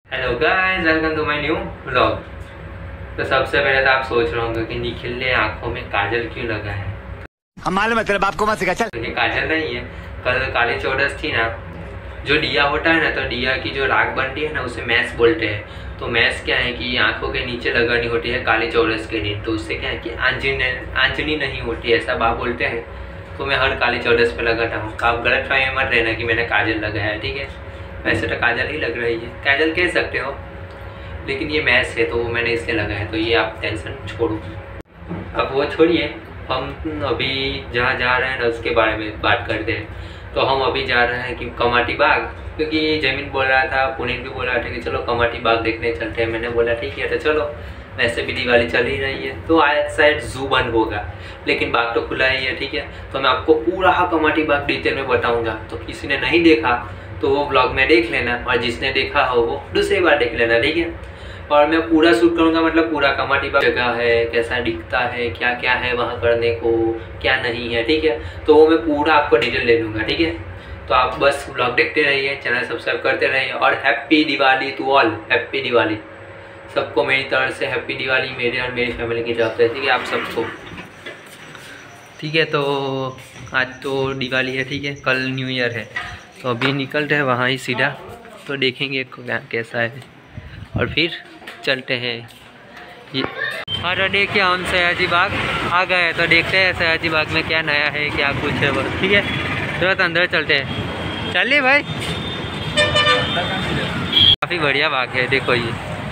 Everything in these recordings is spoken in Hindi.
Hello guys, welcome to my new vlog. तो सबसे पहले तो आप सोच रहे होंगे कि निखिल ने आंखों में काजल क्यों लगा है। हम मालूम है तेरे बाप को मत सिखा। चल, ये काजल नहीं है, कल काली चौदस थी ना। जो दिया होता है ना, तो दिया की जो राख बनती है ना, उसे मैस बोलते हैं। तो मैस क्या है कि आंखों के नीचे लगानी होती है काली चौदस के दिन। तो उससे क्या है कि आंजनी नहीं होती, ऐसा बाप बोलते हैं। तो मैं हर काली चौदस पे लगाता हूँ। आप गलत फहमी मत रहना कि मैंने काजल लगाया है, ठीक है। वैसे तो काजल ही लग रही है, काजल कह सकते हो, लेकिन ये मैस है तो वो मैंने इसलिए लगाया है। तो ये आप टेंशन छोड़ो, अब वो छोड़िए। हम अभी जहाँ जा रहे हैं ना, उसके बारे में बात करते हैं। तो हम अभी जा रहे हैं कि कमाटी बाग, क्योंकि जमीन बोल रहा था, पुनीत भी बोल रहा था कि चलो कमाटी बाग देखने चलते हैं। मैंने बोला ठीक है, तो चलो। वैसे भी दिवाली चल ही रही है, तो आज शायद जू बंद होगा, लेकिन बाग तो खुला ही है, ठीक है। तो मैं आपको पूरा कमाटी बाग डिटेल में बताऊँगा। तो किसी ने नहीं देखा तो वो ब्लॉग में देख लेना, और जिसने देखा हो वो दूसरी बार देख लेना, ठीक है। और मैं पूरा शूट करूँगा, मतलब पूरा कमाटी बाग जगह है, कैसा दिखता है, क्या क्या है वहाँ करने को, क्या नहीं है, ठीक है। तो वो मैं पूरा आपको डिटेल ले लूँगा, ठीक है। तो आप बस ब्लॉग देखते रहिए, चैनल सब्सक्राइब करते रहिए। और happy Diwali to all, happy Diwali सबको मेरी तरफ से, हैप्पी दिवाली मेरे और मेरी फैमिली की तरफ से, ठीक है, आप सबको, ठीक है। तो आज तो दिवाली है, ठीक है, कल न्यू ईयर है। तो अभी निकलते हैं वहाँ ही सीधा, तो देखेंगे कैसा है और फिर चलते हैं। ये और देखिए हम सयाजी बाग आ गए, तो देखते हैं सयाजी बाग में क्या नया है, क्या कुछ है बस, ठीक है। तुरंत अंदर चलते हैं, चलिए भाई। काफ़ी बढ़िया बाग है, देखो ये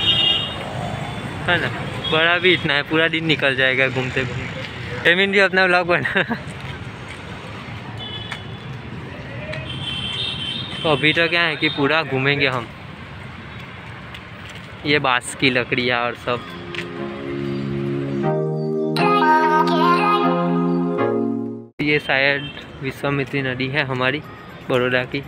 है ना, बड़ा भी इतना है, पूरा दिन निकल जाएगा घूमते घूमते। एमिन भी अपना व्लॉग बना। तो अभी तो क्या है कि पूरा घूमेंगे हम, ये बांस की लकड़ियाँ और सब। ये शायद विश्वामित्री नदी है हमारी बड़ौदा की।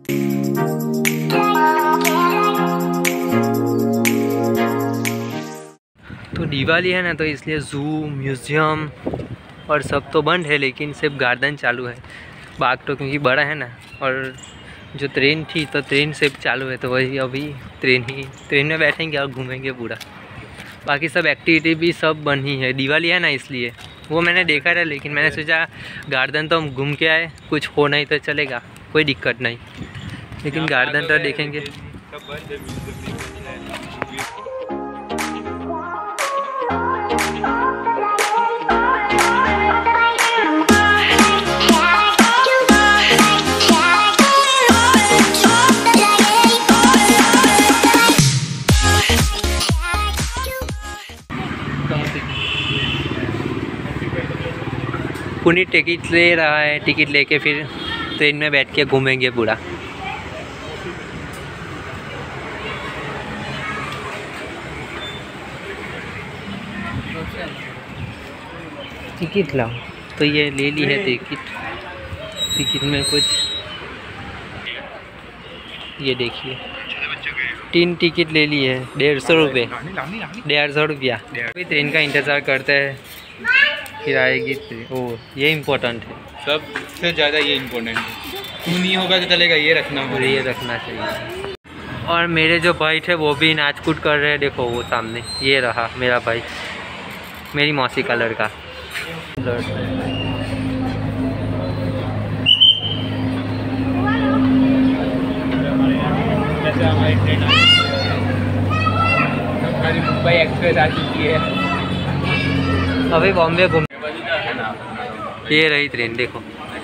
तो दिवाली है ना, तो इसलिए जू, म्यूज़ियम और सब तो बंद है, लेकिन सिर्फ गार्डन चालू है। बाग तो क्योंकि बड़ा है ना, और जो ट्रेन थी तो ट्रेन सिर्फ चालू है, तो वही अभी ट्रेन में बैठेंगे और घूमेंगे पूरा। बाकी सब एक्टिविटी भी सब बंद ही है, दिवाली है ना इसलिए। वो मैंने देखा था, लेकिन मैंने सोचा गार्डन तो हम घूम के आए, कुछ हो नहीं तो चलेगा, कोई दिक्कत नहीं, लेकिन गार्डन तो देखेंगे। पुनीत टिकट ले रहा है, टिकट लेके फिर ट्रेन में बैठ के घूमेंगे पूरा। टिकट लाओ, तो ये ले ली है टिकट में कुछ, ये देखिए 3 टिकट ले ली है, 150 रुपये, 150 रुपया। अभी ट्रेन का इंतज़ार करते हैं, फिर आएगी ट्रेन। ओह, ये इम्पोर्टेंट है, सबसे ज़्यादा ये इम्पोर्टेंट है। तू नहीं होगा तो चलेगा, ये रखना होगा, ये रखना चाहिए। और मेरे जो भाई थे वो भी नाच कूद कर रहे हैं, देखो वो सामने, ये रहा मेरा भाई, मेरी मौसी का लड़का। हमारी ट्रेन हमारी मुंबई एक्सप्रेस आ चुकी है, अभी बॉम्बे घूम। ये रही ट्रेन, देखो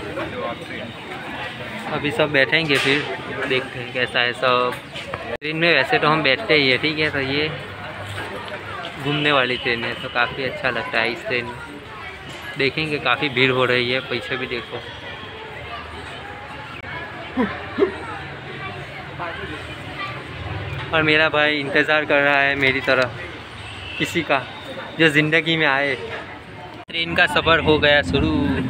अभी सब बैठेंगे, फिर देखते हैं कैसा है सब। ट्रेन में वैसे तो हम बैठते ही है, ठीक है। तो ये घूमने वाली ट्रेन है, तो काफ़ी अच्छा लगता है इस ट्रेन में। देखेंगे, काफ़ी भीड़ हो रही है, पीछे भी देखो। और मेरा भाई इंतज़ार कर रहा है मेरी तरह किसी का जो ज़िंदगी में आए। ट्रेन का सफ़र हो गया शुरू।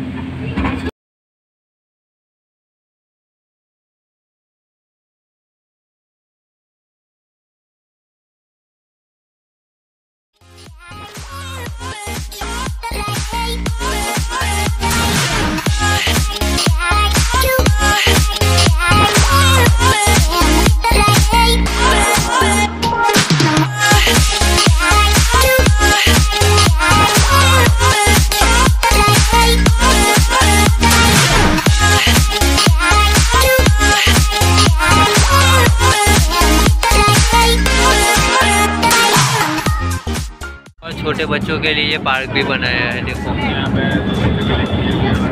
छोटे बच्चों के लिए ये पार्क भी बनाया है, देखो यहाँ पे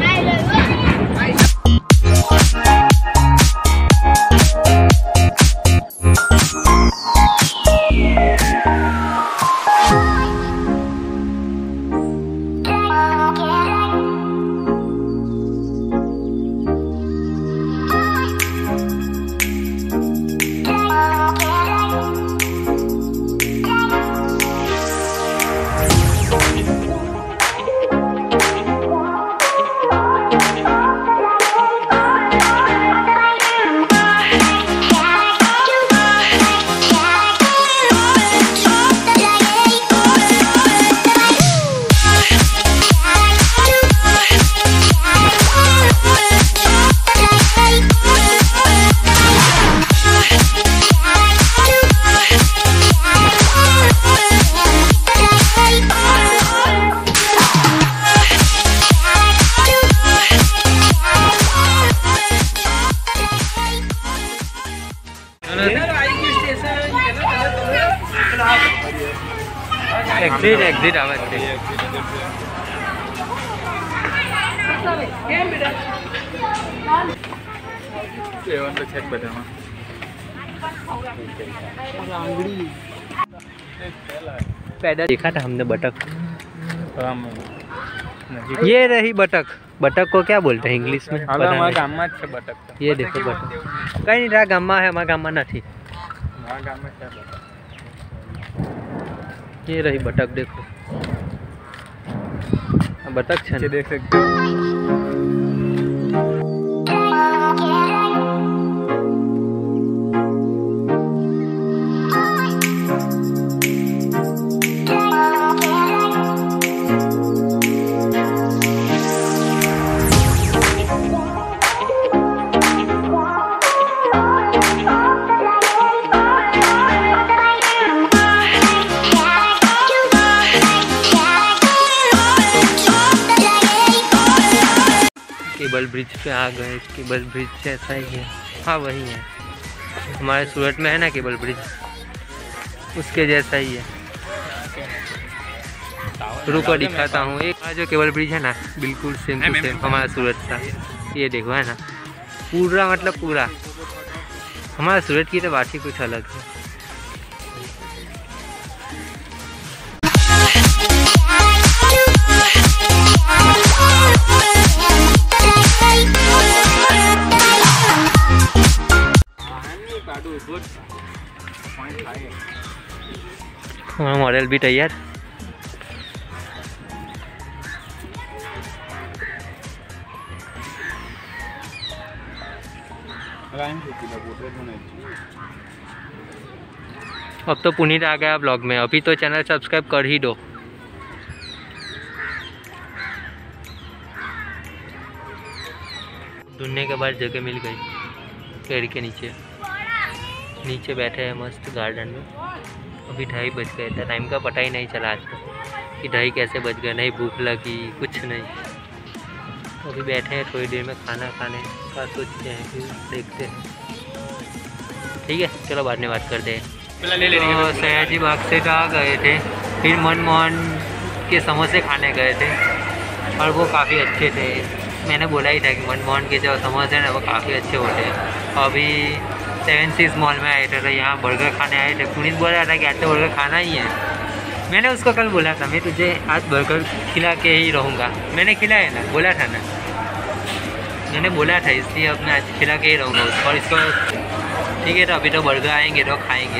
एग्जिट आवे पैदा देखा था हमने बतख। ये रही बतख। बतख को क्या बोलते हैं इंग्लिश में? बतख। ये देखो बतख कहीं नहीं रहा गामा है, हमारा गामा नहीं। ये रही बतख, देखो बतख छे देख सकते हो। केबल ब्रिज पे आ गए। केबल ब्रिज जैसा ही है, हाँ वही है, हमारे सूरत में है ना केबल ब्रिज, उसके जैसा ही है। रुको दिखाता हूँ। एक जो केबल ब्रिज है ना, बिल्कुल सेम टू सेम हमारा सूरत का। ये देखो है ना, पूरा मतलब पूरा हमारा सूरत की तो बात ही कुछ अलग है। हमारा मॉडल भी तैयार। अब तो पुनीत आ गया ब्लॉग में। अभी तो चैनल सब्सक्राइब कर ही दो। ढूंढने के बाद जगह मिल गई, पेड़ के नीचे बैठे हैं मस्त गार्डन में। अभी 2:30 बज गए थे, टाइम का पता ही नहीं चला आज तक कि 2:30 कैसे बज गए। नहीं भूख लगी, कुछ नहीं। तो अभी बैठे हैं, थोड़ी देर में खाना खाने का सोचते हैं, फिर देखते हैं। ठीक है, चलो बाद में बात करते हैं। तो सयाजी बाग से कहाँ गए थे, फिर मनमोहन के समोसे खाने गए थे और वो काफ़ी अच्छे थे। मैंने बोला ही था कि मनमोहन के जो समोसे हैं ना वो काफ़ी अच्छे होते हैं। अभी 7 Seas मॉल में आए थे, तो यहाँ बर्गर खाने आए थे। पुनीत बोल रहा था कि आज तो बर्गर खाना ही है। मैंने उसको कल बोला था मैं तुझे आज बर्गर खिला के ही रहूँगा। मैंने खिलाया ना, बोला था ना, मैंने बोला था, इसलिए अब मैं आज खिला के ही रहूँगा उसको। और इसको ठीक है, तो अभी तो बर्गर आएंगे तो खाएँगे।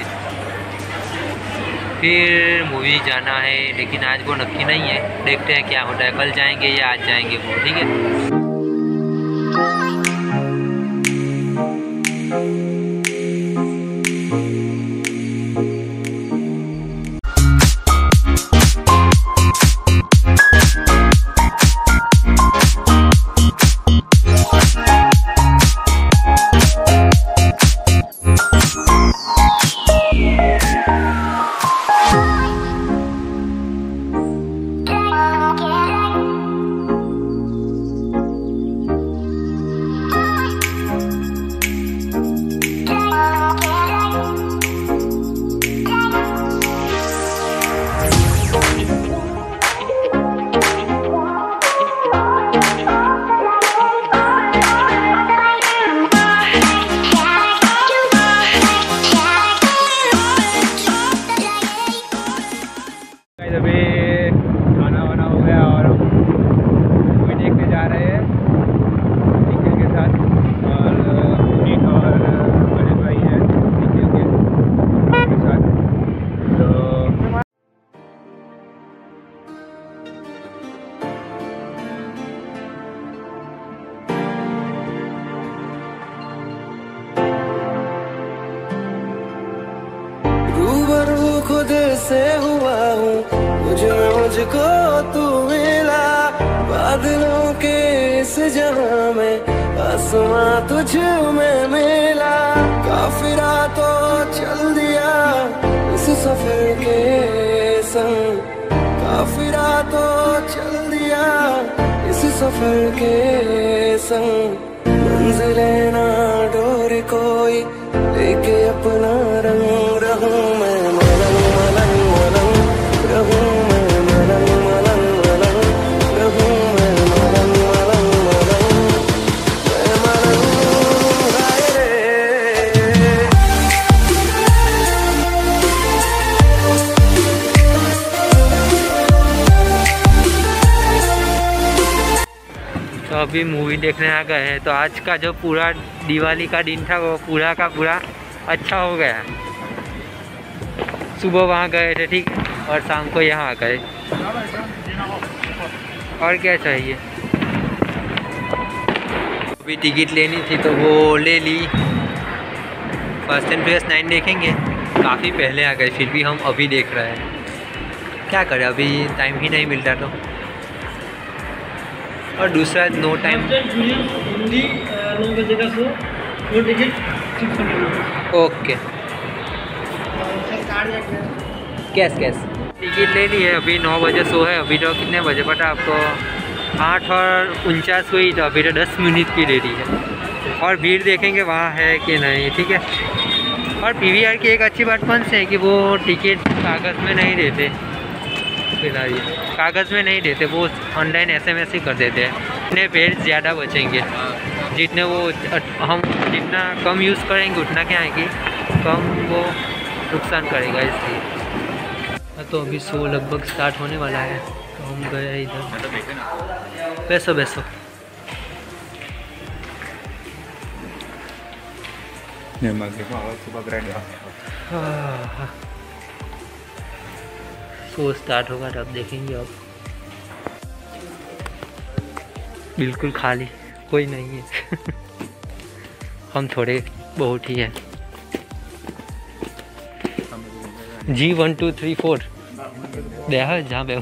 फिर मूवी जाना है, लेकिन आज वो नक्की नहीं है, देखते हैं क्या होता है। कल जाएंगे या आज जाएंगे वो, ठीक है। खुद से हुआ हूँ, मुझ में मुझको तू मिला। बादलों के इस जहां में आसमां तुझ में मिला। काफिरा तो चल दिया इस सफर के संग, काफिरा तो चल दिया इस सफर के संग। मंजिले ना डोर कोई लेके अपना रंग, रहूं मैं मलंग मलंग मलंग, रहूं मैं मलंग मलंग मलंग, रहूं मैं मलंग मलंग मलंग, मैं मलंग हाय रे। तो अभी मूवी देखने आ गए हैं। तो आज का जो पूरा दिवाली का दिन था वो पूरा का पूरा अच्छा हो गया। सुबह वहाँ गए थे, ठीक, और शाम को यहाँ आ गए। और क्या चाहिए। अभी टिकट लेनी थी तो वो ले ली। फास्ट एंड फ्यूरियस 9 देखेंगे, काफ़ी पहले आ गए, फिर भी हम अभी देख रहे हैं। क्या करें, अभी टाइम ही नहीं मिलता। तो और दूसरा नो टाइम हिंदी 9 बजे का शो, वो ticket 600 okay. Cash cash ticket ले ली है। अभी 9 बजे शो है। अभी तो कितने बजे पता आपको, 8:49 हुई। तो अभी तो 10 मिनट की देरी है। और भीड़ देखेंगे वहाँ है कि नहीं, ठीक है। और PVR की एक अच्छी बात कौन सी है कि वो टिकट कागज़ में नहीं देते। फिलहाल कागज़ में नहीं देते, वो ऑनलाइन SMS ही कर देते हैं। इतने पेड़ ज़्यादा बचेंगे। जितने वो हम जितना कम यूज़ करेंगे उतना क्या है कि कम वो नुकसान करेगा, इसलिए। तो अभी शो लगभग स्टार्ट होने वाला है। तो हम गए इधर। बैसो बैसो। शो स्टार्ट होगा तो अब देखेंगे। अब बिल्कुल खाली, कोई नहीं है। हम थोड़े बहुत ही हैं। G1 2 3 4 देखा जहाँ पे।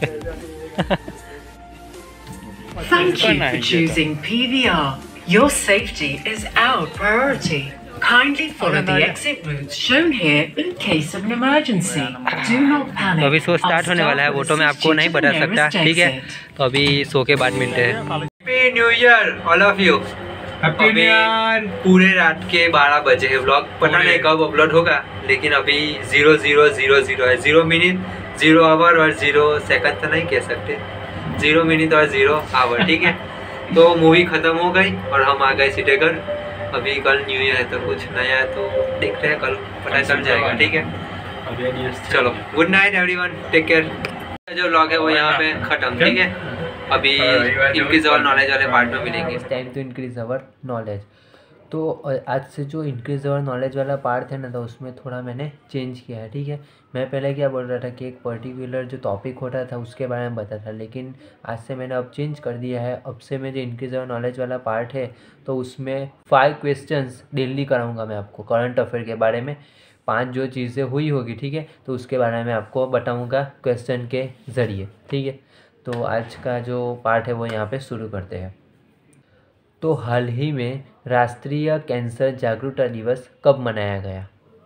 Thank you for choosing PVR. Your safety is our priority. Kindly follow the exit routes shown here in case of an emergency. Do not panic. तो अभी शो स्टार्ट होने वाला है, वो तो मैं आपको नहीं बता सकता, ठीक है। तो अभी शो के बाद मिलते हैं। Happy new year all of you. Happy new year. पूरे रात के 12 बजे है। व्लॉग पता नहीं कब अपलोड होगा, लेकिन अभी 0000 है। 0 मिनट 0 आवर और 0 सेकंड तो नहीं कह सकते, 0 मिनट और 0 आवर, ठीक है। तो मूवी ख़त्म हो गई और हम आ गए सीधे घर। अभी कल न्यू ईयर है तो कुछ नया है तो देखते हैं, कल पता चल जाएगा, ठीक है। चलो good night everyone, take care. जो व्लॉग है वो यहाँ पे ख़त्म, ठीक है। अभी इंक्रीज अवर नॉलेज वाले पार्ट में मिलेंगे। इस time to increase our knowledge. तो आज से जो इंक्रीज अवर नॉलेज वाला पार्ट है ना, तो उसमें थोड़ा मैंने चेंज किया है, ठीक है। मैं पहले क्या बोल रहा था कि एक पर्टिकुलर जो टॉपिक होता था उसके बारे में बताता था, लेकिन आज से मैंने अब चेंज कर दिया है। अब से मैं जो इंक्रीज अवर नॉलेज वाला पार्ट है तो उसमें 5 क्वेश्चंस डेली कराऊंगा मैं आपको करंट अफेयर के बारे में। 5 जो चीज़ें हुई होगी, ठीक है, तो उसके बारे में आपको बताऊँगा क्वेश्चन के ज़रिए, ठीक है। तो आज का जो पार्ट है वो यहाँ पे शुरू करते हैं। तो हाल ही में राष्ट्रीय कैंसर जागरूकता दिवस कब मनाया गया?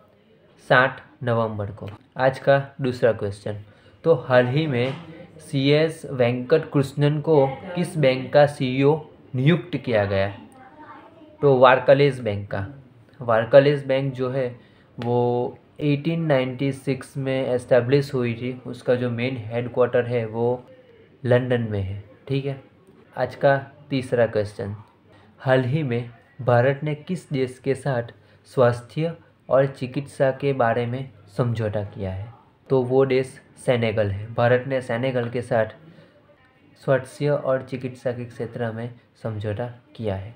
7 नवंबर को। आज का दूसरा क्वेश्चन। तो हाल ही में CS वेंकट कृष्णन को किस बैंक का CEO नियुक्त किया गया? तो वारकलेस बैंक का। वारकलेस बैंक जो है वो 1896 में एस्टेब्लिश हुई थी। उसका जो मेन हेडक्वार्टर है वो लंदन में है, ठीक है। आज का तीसरा क्वेश्चन। हाल ही में भारत ने किस देश के साथ स्वास्थ्य और चिकित्सा के बारे में समझौता किया है? तो वो देश सेनेगल है। भारत ने सेनेगल के साथ स्वास्थ्य और चिकित्सा के क्षेत्र में समझौता किया है।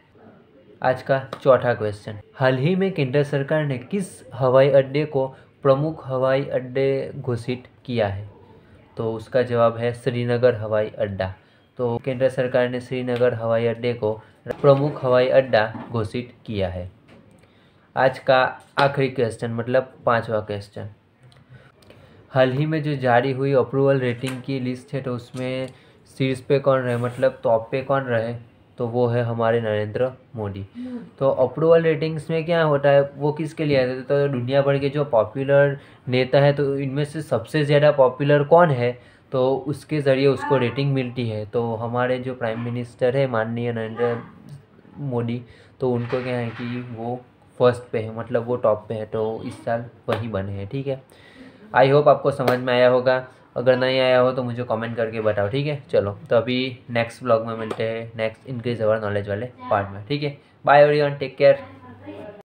आज का चौथा क्वेश्चन। हाल ही में केंद्र सरकार ने किस हवाई अड्डे को प्रमुख हवाई अड्डे घोषित किया है? तो उसका जवाब है श्रीनगर हवाई अड्डा। तो केंद्र सरकार ने श्रीनगर हवाई अड्डे को प्रमुख हवाई अड्डा घोषित किया है। आज का आखिरी क्वेश्चन, मतलब 5वां क्वेश्चन। हाल ही में जो जारी हुई अप्रूवल रेटिंग की लिस्ट है तो उसमें शीर्ष पे कौन रहे, मतलब टॉप पे कौन रहे, तो वो है हमारे नरेंद्र मोदी। तो अप्रूवल रेटिंग्स में क्या होता है, वो किसके लिए आते थे, तो दुनिया भर के जो पॉपुलर नेता है तो इनमें से सबसे ज़्यादा पॉपुलर कौन है, तो उसके ज़रिए उसको रेटिंग मिलती है। तो हमारे जो प्राइम मिनिस्टर है माननीय नरेंद्र मोदी, तो उनको क्या है कि वो फर्स्ट पे है, मतलब वो टॉप पे है, तो इस साल वही बने हैं। ठीक है, आई होप आपको समझ में आया होगा। अगर नहीं आया हो तो मुझे कमेंट करके बताओ। ठीक है, चलो तो अभी नेक्स्ट व्लॉग में मिलते हैं, नेक्स्ट इंक्रीज अवर नॉलेज वाले पार्ट में। ठीक है, बाय एवरीवन, टेक केयर।